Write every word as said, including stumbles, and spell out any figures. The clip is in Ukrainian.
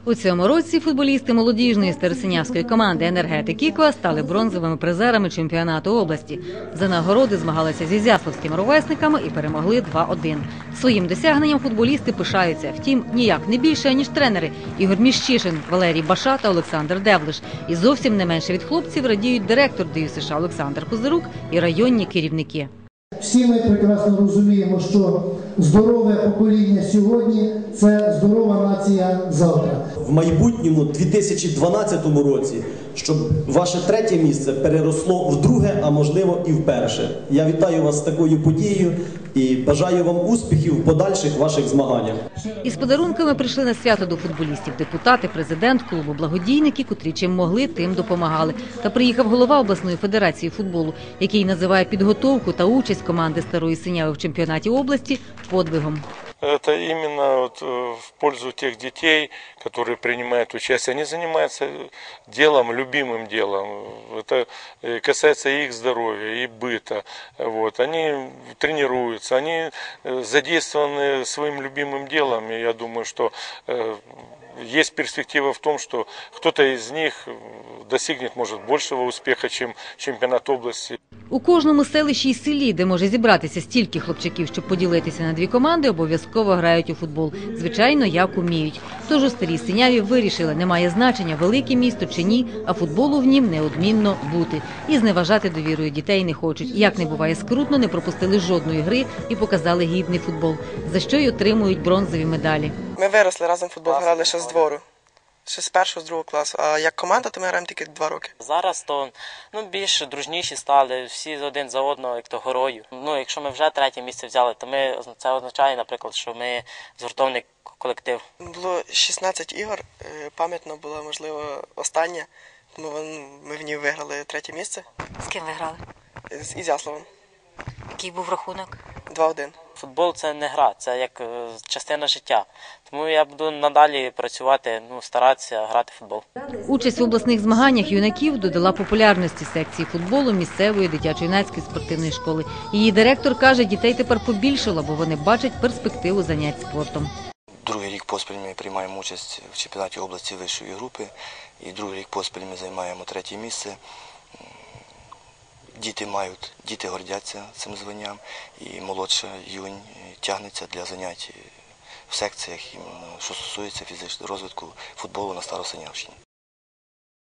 У цьому році футболісти молодіжної старосинявської команди «Енергетик Іква» стали бронзовими призерами чемпіонату області. За нагороди змагалися з ізяславськими ровесниками і перемогли два один. Своїм досягненням футболісти пишаються. Втім, ніяк не більше, ніж тренери Ігор Міщишин, Валерій Баша та Олександр Девлиш. І зовсім не менше від хлопців радіють директор Ді Ю С Ш Олександр Козирук і районні керівники. Всі ми прекрасно розуміємо, що здорове покоління сьогодні – це здорова нація завтра. В майбутньому, дві тисячі дванадцятому році, щоб ваше третє місце переросло в друге, а можливо і в перше. Я вітаю вас з такою подією і бажаю вам успіхів в подальших ваших змаганнях. Із подарунками прийшли на свято до футболістів депутати, президент, клубу благодійники, котрі чим могли, тим допомагали. Та приїхав голова обласної федерації футболу, який називає підготовку та участь команди Старої Синяви в чемпіонаті області подвигом. Это именно вот в пользу тех детей, которые принимают участие. Они занимаются делом, любимым делом. Это касается их здоровья и быта. Вот. Они тренируются, они задействованы своим любимым делом. И я думаю, что есть перспектива в том, что кто-то из них достигнет, может, большего успеха, чем чемпионат области. У кожному селищі й селі, де може зібратися стільки хлопчаків, щоб поділитися на дві команди, обов'язково грають у футбол. Звичайно, як уміють. Тож у Старій Синяві вирішили, немає значення, велике місто чи ні, а футболу в нім неодмінно бути. І зневажати довірою дітей не хочуть. Як не буває скрутно, не пропустили жодної гри і показали гідний футбол, за що й отримують бронзові медалі. Ми виросли разом в футбол, грали ще з двору. Ще з першого, з другого класу, а як команда, то ми граємо тільки два роки. Зараз то ну, більш дружніші стали, всі один за одного, як то горою. Ну, якщо ми вже третє місце взяли, то ми, це означає, наприклад, що ми згуртований колектив. Було шістнадцять ігор, пам'ятно було, можливо, останнє, тому ми в ній виграли третє місце. З ким ви грали? З Ізяславом. Який був рахунок? два один. Футбол – це не гра, це як частина життя. Тому я буду надалі працювати, ну, старатися грати в футбол. Участь в обласних змаганнях юнаків додала популярності секції футболу місцевої дитячо-юнацької спортивної школи. Її директор каже, дітей тепер побільшало, бо вони бачать перспективу занять спортом. Другий рік поспіль ми приймаємо участь в чемпіонаті області вищої групи. І другий рік поспіль ми займаємо третє місце. Діти мають, діти гордяться цим званням, і молодша юнь тягнеться для занять в секціях, що стосується фізичного розвитку футболу на Старосинявщині.